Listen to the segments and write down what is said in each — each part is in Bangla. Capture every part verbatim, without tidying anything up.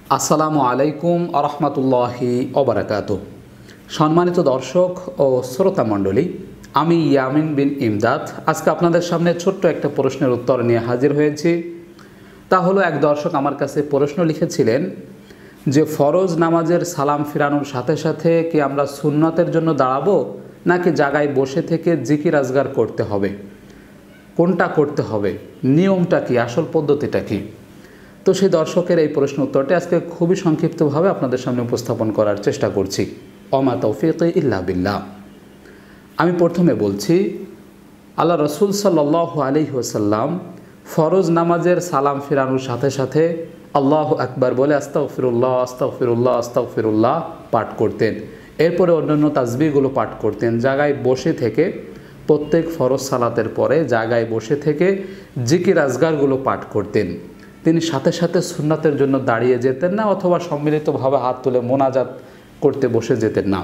আসসালামু আলাইকুম আরহামাতুল্লাহি ওবারাকাতু। সম্মানিত দর্শক ও শ্রোতা মণ্ডলী, আমি ইয়ামিন বিন ইমদাদ আজকে আপনাদের সামনে ছোট্ট একটা প্রশ্নের উত্তর নিয়ে হাজির হয়েছি। তা হলো, এক দর্শক আমার কাছে প্রশ্ন লিখেছিলেন যে ফরজ নামাজের সালাম ফিরানোর সাথে সাথে কি আমরা সুন্নতের জন্য দাঁড়াবো, নাকি জায়গায় বসে থেকে জিকির আজগার করতে হবে, কোনটা করতে হবে, নিয়মটা কি, আসল পদ্ধতিটা কি? তো সেই দর্শকের এই প্রশ্ন উত্তরটি আজকে খুবই সংক্ষিপ্তভাবে আপনাদের সামনে উপস্থাপন করার চেষ্টা করছি। ওমা তৌফিক ইল্লা বিল্লাহ। আমি প্রথমে বলছি, আল্লাহ রসুল সাল্লাল্লাহু আলাইহি ওয়াসাল্লাম ফরজ নামাজের সালাম ফিরানোর সাথে সাথে আল্লাহু আকবার বলে আস্তাগফিরুল্লাহ আস্তাগফিরুল্লাহ আস্তাগফিরুল্লাহ পাঠ করতেন। এরপরে অন্যান্য তাসবিহগুলো পাঠ করতেন। জায়গায় বসে থেকে প্রত্যেক ফরজ সালাতের পরে জায়গায় বসে থেকে জিকির আজগারগুলো পাঠ করতেন। তিনি সাথে সাথে সুন্নাতের জন্য দাঁড়িয়ে যেতেন না, অথবা সম্মিলিতভাবে হাত তুলে মোনাজাত করতে বসে যেতেন না।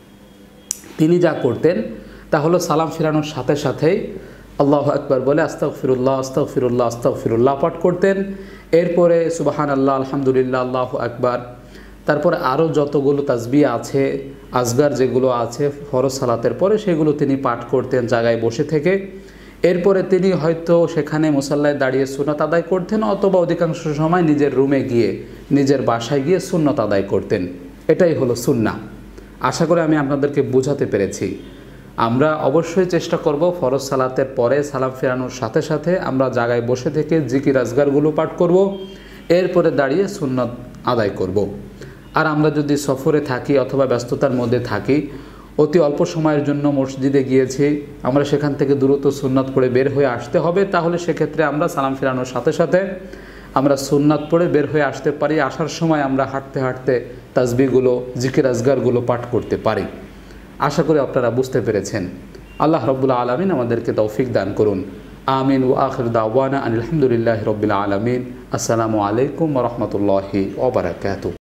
তিনি যা করতেন তা হলো সালাম ফিরানোর সাথে সাথেই আল্লাহু আকবার বলে আস্তাগফিরুল্লাহ আস্তাগফিরুল্লাহ আস্তাগফিরুল্লাহ পাঠ করতেন। এরপরে সুবহানাল্লাহ আলহামদুলিল্লাহ আল্লাহু আকবার, তারপরে আরও যতগুলো তাসবিহ আছে, আজগার যেগুলো আছে ফরজ সালাতের পরে, সেগুলো তিনি পাঠ করতেন জায়গায় বসে থেকে। এরপরে তিনি হয়তো সেখানে মুসাল্লায় দাঁড়িয়ে সুন্নত আদায় করতেন, অথবা অধিকাংশ সময় নিজের রুমে গিয়ে নিজের বাসায় গিয়ে সুন্নত আদায় করতেন। এটাই হলো সুন্নাহ। আশা করি আমি আপনাদেরকে বোঝাতে পেরেছি। আমরা অবশ্যই চেষ্টা করব ফরজ সালাতের পরে সালাম ফেরানোর সাথে সাথে আমরা জায়গায় বসে থেকে জিকির আজগারগুলো পাঠ করব, এরপরে দাঁড়িয়ে সুন্নত আদায় করব। আর আমরা যদি সফরে থাকি অথবা ব্যস্ততার মধ্যে থাকি, অতি অল্প সময়ের জন্য মসজিদে গিয়েছি, আমরা সেখান থেকে দ্রুত সুন্নাত পড়ে বের হয়ে আসতে হবে, তাহলে সেক্ষেত্রে আমরা সালাম ফেরানোর সাথে সাথে আমরা সুন্নাত পড়ে বের হয়ে আসতে পারি। আসার সময় আমরা হাঁটতে হাঁটতে তাসবিহগুলো জিকির আজগারগুলো পাঠ করতে পারি। আশা করি আপনারা বুঝতে পেরেছেন। আল্লাহ রাব্বুল আলামিন আমাদেরকে তৌফিক দান করুন। আমিন। ওয়া আখির দাওয়ানা আনিল হামদুলিল্লাহি রাব্বিল আলামিন। আসসালামু আলাইকুম ওয়া রাহমাতুল্লাহি ওয়া বারাকাতুহু।